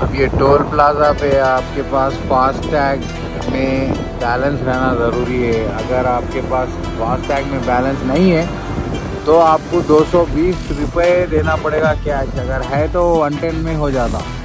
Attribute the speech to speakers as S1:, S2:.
S1: अब ये toll plaza पे आपके पास फास्टैग में बैलेंस रहना ज़रूरी है। अगर आपके पास फास्टैग में बैलेंस नहीं है तो आपको 220 रुपये देना पड़ेगा कैश। अगर है तो 110 में हो जाता।